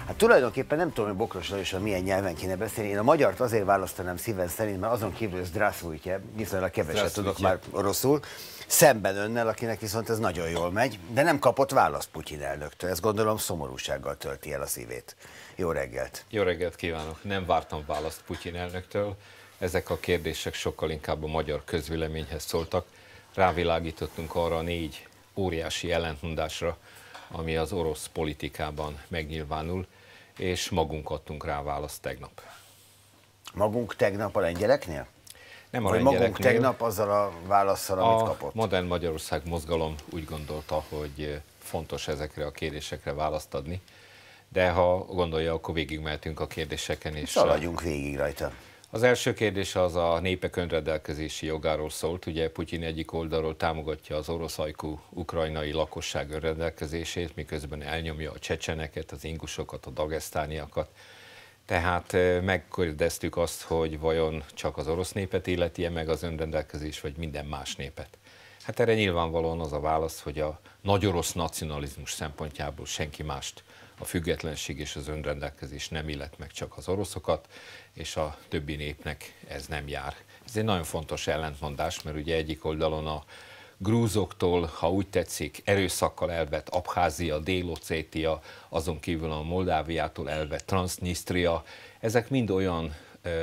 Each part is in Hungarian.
Hát tulajdonképpen nem tudom, hogy Bokros Lajossal milyen nyelven kéne beszélni. Én a magyart azért választanám szíven szerint, mert azon kívül zdrászvújtje, viszonylag keveset tudok már oroszul, szemben önnel, akinek viszont ez nagyon jól megy, de nem kapott választ Putyin elnöktől. Ezt gondolom szomorúsággal tölti el a szívét. Jó reggelt! Jó reggelt kívánok! Nem vártam választ Putyin elnöktől. Ezek a kérdések sokkal inkább a magyar közvéleményhez szóltak. Rávilágítottunk arra a 4 óriási ellentmondásra, ami az orosz politikában megnyilvánul, és magunk adtunk rá választ tegnap. Magunk tegnap a lengyeleknél? Nem a vagy lengyeleknél. Magunk tegnap azzal a válasszal, amit kapott? A Modern Magyarország mozgalom úgy gondolta, hogy fontos ezekre a kérdésekre választ adni, de ha gondolja, akkor végigmehetünk a kérdéseken. És szaladjunk végig rajta. Az első kérdés az a népek önrendelkezési jogáról szólt. Ugye Putyin egyik oldalról támogatja az orosz ajkú ukrajnai lakosság önrendelkezését, miközben elnyomja a csecseneket, az ingusokat, a dagesztániakat. Tehát megkérdeztük azt, hogy vajon csak az orosz népet illeti-e meg az önrendelkezés, vagy minden más népet. Hát erre nyilvánvalóan az a válasz, hogy a nagy orosz nacionalizmus szempontjából senki mást a függetlenség és az önrendelkezés nem illet meg, csak az oroszokat, és a többi népnek ez nem jár. Ez egy nagyon fontos ellentmondás, mert ugye egyik oldalon a grúzoktól, ha úgy tetszik, erőszakkal elvett Abházia, Dél-Oszétia, azon kívül a Moldáviától elvett Transznyisztria, ezek mind olyan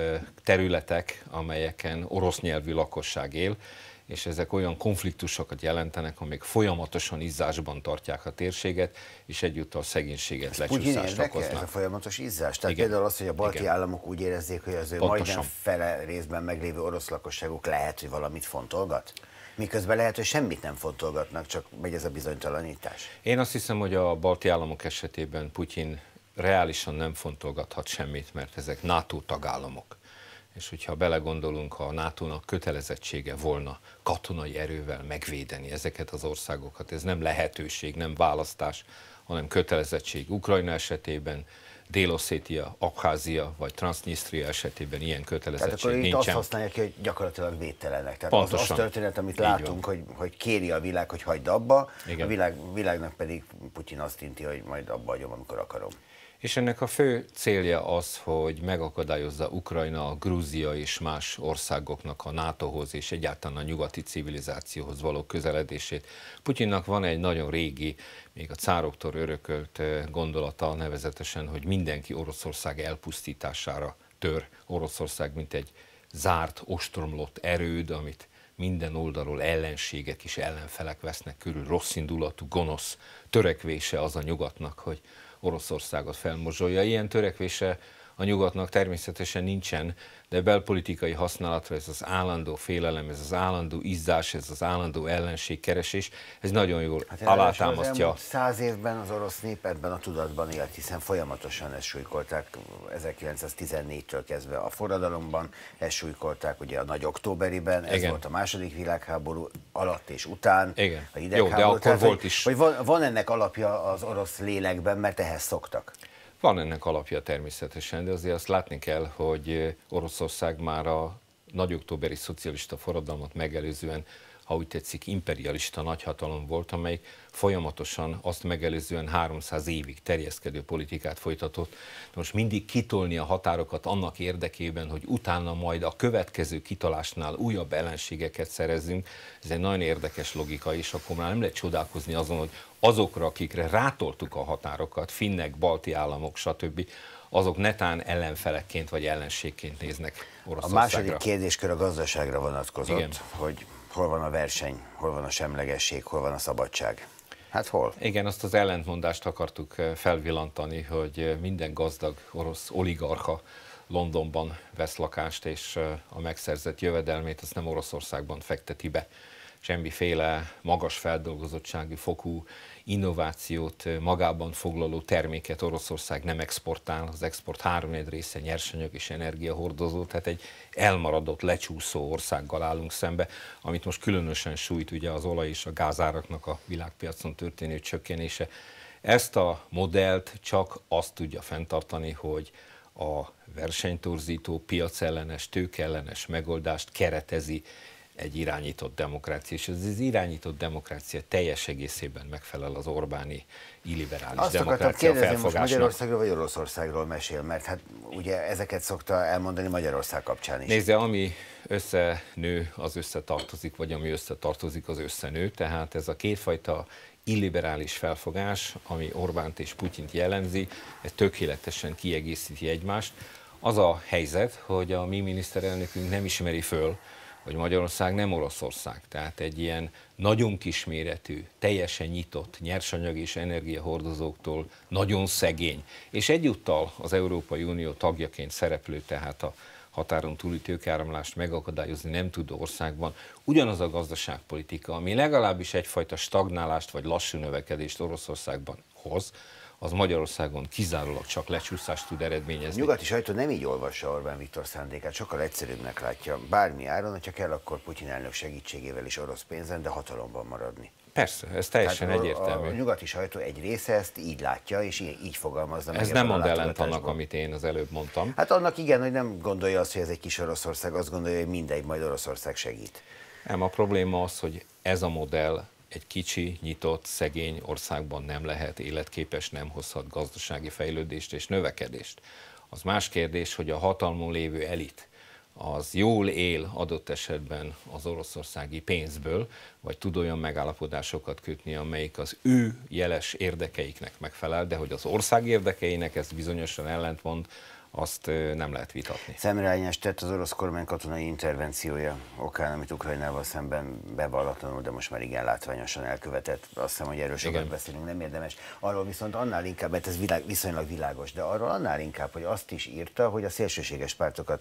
területek, amelyeken orosz nyelvű lakosság él, és ezek olyan konfliktusokat jelentenek, amik folyamatosan izzásban tartják a térséget, és egyúttal szegénységet, lecsúszást okoznak. Ez a folyamatos izzás? Tehát igen, például az, hogy a balti igen. államok úgy érezzék, hogy az ő majdnem fele részben meglévő orosz lakosságuk lehet, hogy valamit fontolgat? Miközben lehet, hogy semmit nem fontolgatnak, csak megy ez a bizonytalanítás. Én azt hiszem, hogy a balti államok esetében Putyin reálisan nem fontolgathat semmit, mert ezek NATO tagállamok. És hogyha belegondolunk, a NATO-nak kötelezettsége volna katonai erővel megvédeni ezeket az országokat, ez nem lehetőség, nem választás, hanem kötelezettség. Ukrajna esetében, Dél-Oszétia, Abházia vagy Transznyisztria esetében ilyen kötelezettség nincsen. Tehát akkor nincsen. itt azt használják ki, hogy gyakorlatilag védtelenek. Tehát Pontosan. az történet, amit látunk, hogy kéri a világ, hogy hagyd abba, igen. a világnak pedig Putyin azt inti, hogy majd abba hagyom, amikor akarom. És ennek a fő célja az, hogy megakadályozza Ukrajna, Grúzia és más országoknak a NATO-hoz és egyáltalán a nyugati civilizációhoz való közeledését. Putyinnak van egy nagyon régi, még a cároktól örökölt gondolata, nevezetesen, hogy mindenki Oroszország elpusztítására tör. Oroszország mint egy zárt, ostromlott erőd, amit minden oldalról ellenségek és ellenfelek vesznek körül, rosszindulatú, gonosz törekvése az a nyugatnak, hogy Oroszországot felmozsolja. Ilyen törekvése a nyugatnak természetesen nincsen, de belpolitikai használatra ez az állandó félelem, ez az állandó izzás, ez az állandó ellenségkeresés, ez nagyon jól alátámasztja. Az 100 évben az orosz nép ebben a tudatban élt, hiszen folyamatosan ezt súlykolták 1914-től kezdve a forradalomban, ezt súlykolták ugye a nagy októberiben, ez igen. volt a második világháború alatt és után, igen. a hidegháború. Jó, de akkor tehát, volt is. Hogy van ennek alapja az orosz lélekben, mert ehhez szoktak. Van ennek alapja természetesen, de azért azt látni kell, hogy Oroszország már a nagy októberi szocialista forradalmat megelőzően, ha úgy tetszik, imperialista nagyhatalom volt, amely folyamatosan azt megelőzően 300 évig terjeszkedő politikát folytatott. Most mindig kitolni a határokat annak érdekében, hogy utána majd a következő kitolásnál újabb ellenségeket szerezzünk, ez egy nagyon érdekes logika, és akkor már nem lehet csodálkozni azon, hogy azokra, akikre rátoltuk a határokat, finnek, balti államok, stb., azok netán ellenfelekként vagy ellenségként néznek Oroszországra. A második kérdéskör a gazdaságra vonatkozott, igen. hogy hol van a verseny, hol van a semlegesség, hol van a szabadság. Hát hol? Igen, azt az ellentmondást akartuk felvillantani, hogy minden gazdag orosz oligarcha Londonban vesz lakást, és a megszerzett jövedelmét azt nem Oroszországban fekteti be. Semmiféle magas feldolgozottságú fokú innovációt magában foglaló terméket Oroszország nem exportál, az export 3/4 része nyersanyag és energiahordozó, tehát egy elmaradott, lecsúszó országgal állunk szembe, amit most különösen sújt ugye az olaj és a gázáraknak a világpiacon történő csökkenése. Ezt a modellt csak azt tudja fenntartani, hogy a versenytorzító, piacellenes, tőkeellenes megoldást keretezi egy irányított demokrácia, és ez az irányított demokrácia teljes egészében megfelel az Orbáni illiberális demokrácia felfogásnak. Most Magyarországról vagy Oroszországról mesél, mert hát ugye ezeket szokta elmondani Magyarország kapcsán is. Nézze, ami összenő, az összetartozik, vagy ami összetartozik, az összenő, tehát ez a kétfajta illiberális felfogás, ami Orbánt és Putyint jellemzi, ez tökéletesen kiegészíti egymást. Az a helyzet, hogy a mi miniszterelnökünk nem ismeri föl, hogy Magyarország nem Oroszország, tehát egy ilyen nagyon kisméretű, teljesen nyitott nyersanyag és energiahordozóktól nagyon szegény, és egyúttal az Európai Unió tagjaként szereplő, tehát a határon túli tőkeáramlást megakadályozni nem tudó országban ugyanaz a gazdaságpolitika, ami legalábbis egyfajta stagnálást vagy lassú növekedést Oroszországban hoz, az Magyarországon kizárólag csak lecsúszást tud eredményezni. A nyugati sajtó nem így olvassa Orbán Viktor szándékát, sokkal egyszerűbbnek látja. Bármi áron, hogyha kell, akkor Putyin elnök segítségével is orosz pénzen, de hatalomban maradni. Persze, ez teljesen egyértelmű. A nyugati sajtó egy része ezt így látja, és így fogalmazza meg. Ez nem mond ellent annak, amit én az előbb mondtam. Hát annak igen, hogy nem gondolja azt, hogy ez egy kis Oroszország, azt gondolja, hogy mindegy, majd Oroszország segít. Nem, a probléma az, hogy ez a modell egy kicsi, nyitott, szegény országban nem lehet életképes, nem hozhat gazdasági fejlődést és növekedést. Az más kérdés, hogy a hatalmon lévő elit az jól él adott esetben az oroszországi pénzből, vagy tud olyan megállapodásokat kötni, amelyik az ő jeles érdekeiknek megfelel, de hogy az ország érdekeinek ez bizonyosan ellentmond, azt nem lehet vitatni. Szemrehányást tett az orosz kormány katonai intervenciója okán, amit Ukrajnával szemben bevallatlanul, de most már igen látványosan elkövetett. Azt hiszem, hogy erről sokat beszélünk, nem érdemes. Arról viszont annál inkább, mert ez viszonylag világos, de arról annál inkább, hogy azt is írta, hogy a szélsőséges pártokat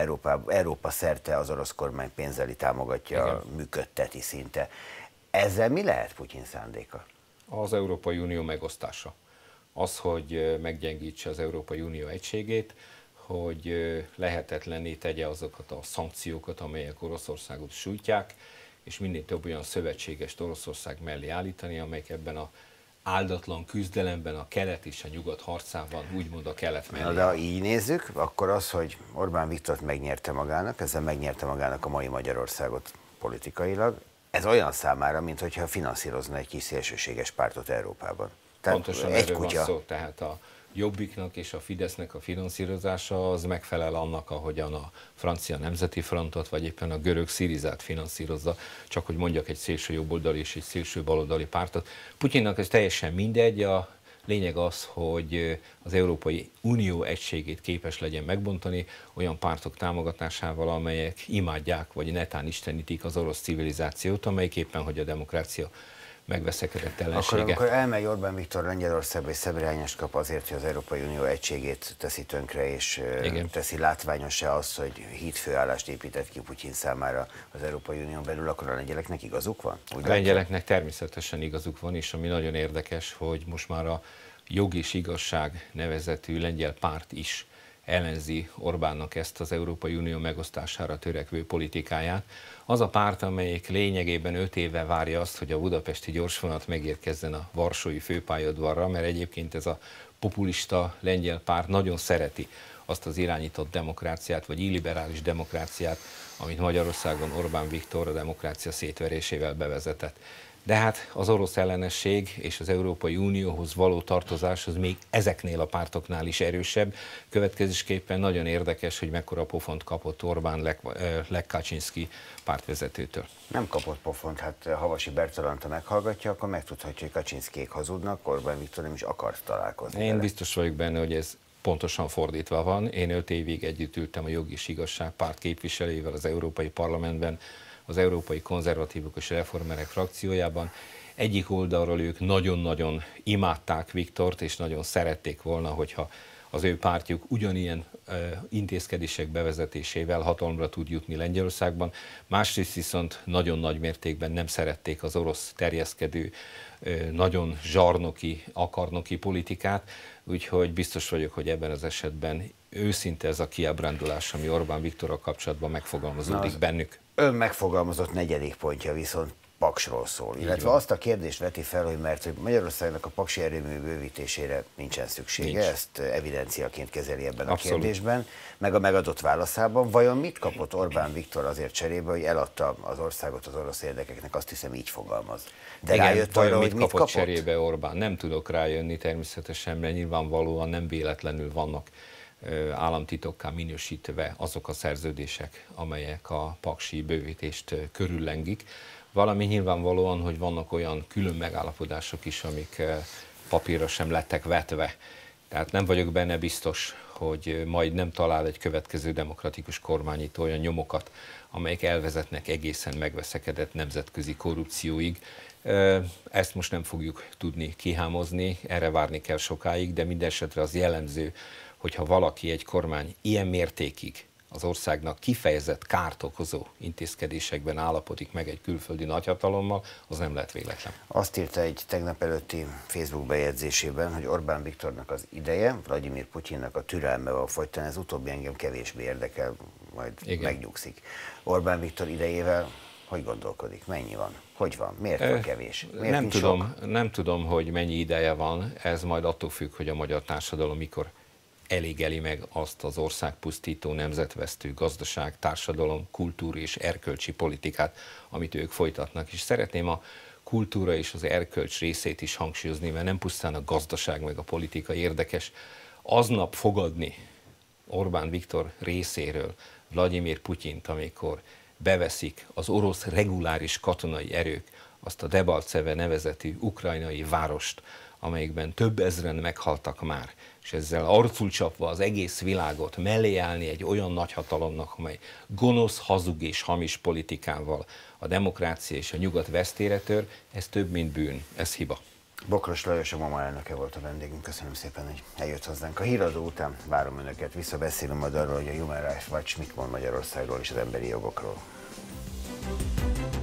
Európa szerte az orosz kormány pénzeli támogatja, működteti szinte. Ezzel mi lehet Putyin szándéka? Az Európai Unió megosztása. Az, hogy meggyengítse az Európai Unió egységét, hogy lehetetlenné tegye azokat a szankciókat, amelyek Oroszországot sújtják, és minél több olyan szövetségest Oroszország mellé állítani, amelyek ebben az áldatlan küzdelemben a kelet és a nyugat harcában úgymond a kelet mellé. De ha így nézzük, akkor az, hogy Orbán Viktort megnyerte magának, ezzel megnyerte magának a mai Magyarországot politikailag, ez olyan számára, mintha finanszírozna egy kis szélsőséges pártot Európában. Pontosan erről van szó, tehát a Jobbiknak és a Fidesznek a finanszírozása az megfelel annak, ahogyan a francia Nemzeti Frontot, vagy éppen a görög Szirizát finanszírozza, csak hogy mondjak egy szélső jobboldali és egy szélső baloldali pártot. Putyinnak ez teljesen mindegy, a lényeg az, hogy az Európai Unió egységét képes legyen megbontani olyan pártok támogatásával, amelyek imádják, vagy netán istenítik az orosz civilizációt, amelyik éppen, hogy a demokrácia megveszekedett ellensége. Akkor elmegy Orbán Viktor Lengyelországba és szemrehányást kap azért, hogy az Európai Unió egységét teszi tönkre, és teszi látványos-e az, hogy hídfőállást épített ki Putyin számára az Európai Unión belül, akkor a lengyeleknek igazuk van? A lengyeleknek természetesen igazuk van, és ami nagyon érdekes, hogy most már a Jog és Igazság nevezetű lengyel párt is ellenzi Orbánnak ezt az Európai Unió megosztására törekvő politikáját. Az a párt, amelyik lényegében 5 éve várja azt, hogy a budapesti gyorsvonat megérkezzen a varsói főpályaudvarra, mert egyébként ez a populista lengyel párt nagyon szereti azt az irányított demokráciát, vagy illiberális demokráciát, amit Magyarországon Orbán Viktor a demokrácia szétverésével bevezetett. De hát az orosz ellenesség és az Európai Unióhoz való tartozás az még ezeknél a pártoknál is erősebb. Következésképpen nagyon érdekes, hogy mekkora pofont kapott Orbán Lech Kaczynszki pártvezetőtől. Nem kapott pofont, hát Havasi Bertalant, ha meghallgatja, akkor megtudhatja, hogy Kaczynszkék hazudnak, Orbán Viktor nem is akart találkozni. Én biztos vagyok benne, hogy ez pontosan fordítva van. Én 5 évig együtt ültem a Jog és Igazság párt képviselőivel az Európai Parlamentben, az Európai Konzervatívok és Reformerek frakciójában. Egyik oldalról ők nagyon-nagyon imádták Viktort, és nagyon szerették volna, hogyha az ő pártjuk ugyanilyen intézkedések bevezetésével hatalomra tud jutni Lengyelországban. Másrészt viszont nagyon nagy mértékben nem szerették az orosz terjeszkedő, nagyon zsarnoki, akarnoki politikát, úgyhogy biztos vagyok, hogy ebben az esetben őszinte ez a kiábrándulás, ami Orbán Viktorral kapcsolatban megfogalmazódik bennük. Ön megfogalmazott 4. pontja viszont Paksról szól, illetve azt a kérdést veti fel, hogy mert Magyarországnak a paksi erőmű bővítésére nincsen szüksége, ezt evidenciaként kezeli ebben a kérdésben, meg a megadott válaszában. Vajon mit kapott Orbán Viktor azért cserébe, hogy eladta az országot az orosz érdekeknek, azt hiszem így fogalmaz. De igen, rájött arra, hogy mit kapott cserébe Orbán? Nem tudok rájönni természetesen, mert nyilvánvalóan nem véletlenül vannak államtitokká minősítve azok a szerződések, amelyek a paksi bővítést körüllengik. Valami nyilvánvalóan, hogy vannak olyan külön megállapodások is, amik papírra sem lettek vetve. Tehát nem vagyok benne biztos, hogy majd nem talál egy következő demokratikus kormányító olyan nyomokat, amelyek elvezetnek egészen megveszekedett nemzetközi korrupcióig. Ezt most nem fogjuk tudni kihámozni, erre várni kell sokáig, de minden esetre az jellemző, hogyha valaki, egy kormány ilyen mértékig az országnak kifejezett kárt okozó intézkedésekben állapodik meg egy külföldi nagyhatalommal, az nem lehet véletlen. Azt írta egy tegnap előtti Facebook bejegyzésében, hogy Orbán Viktornak az ideje, Vladimir Putyinnak a türelme folyton, ez utóbbi engem kevésbé érdekel, majd megnyugszik. Orbán Viktor idejével hogy gondolkodik? Mennyi van? Hogy van? Miért van kevés? Miért nem tudom, hogy mennyi ideje van, ez majd attól függ, hogy a magyar társadalom mikor elégeli meg azt az országpusztító, nemzetvesztő gazdaság, társadalom, kultúra és erkölcsi politikát, amit ők folytatnak. És szeretném a kultúra és az erkölcs részét is hangsúlyozni, mert nem pusztán a gazdaság meg a politika érdekes. Aznap fogadni Orbán Viktor részéről Vladimir Putyint, amikor beveszik az orosz reguláris katonai erők azt a Debalceve nevezetű ukrajnai várost, amelyikben több ezren meghaltak már, és ezzel arcul csapva az egész világot mellé állni egy olyan nagyhatalomnak, amely gonosz, hazug és hamis politikával a demokrácia és a nyugat vesztére tör, ez több, mint bűn, ez hiba. Bokros Lajos, a MOMA elnöke volt a vendégünk, köszönöm szépen, hogy eljött hozzánk. A híradó után várom önöket, visszabeszélünk majd arról, hogy a Human Rights Watch mit mond Magyarországról és az emberi jogokról.